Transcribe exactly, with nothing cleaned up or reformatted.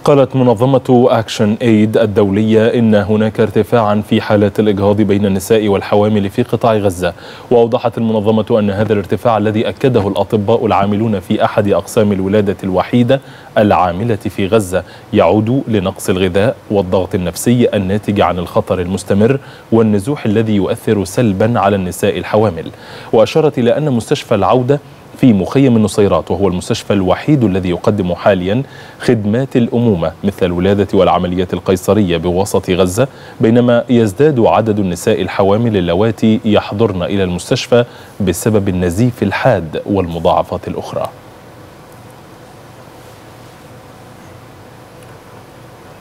قالت منظمة أكشن إيد الدولية إن هناك ارتفاعا في حالات الإجهاض بين النساء والحوامل في قطاع غزة. وأوضحت المنظمة أن هذا الارتفاع الذي أكده الأطباء العاملون في أحد أقسام الولادة الوحيدة العاملة في غزة يعود لنقص الغذاء والضغط النفسي الناتج عن الخطر المستمر والنزوح الذي يؤثر سلبا على النساء الحوامل. وأشارت إلى أن مستشفى العودة في مخيم النصيرات، وهو المستشفى الوحيد الذي يقدم حاليا خدمات الأمومة مثل الولادة والعمليات القيصرية بوسط غزة، بينما يزداد عدد النساء الحوامل اللواتي يحضرن إلى المستشفى بسبب النزيف الحاد والمضاعفات الأخرى.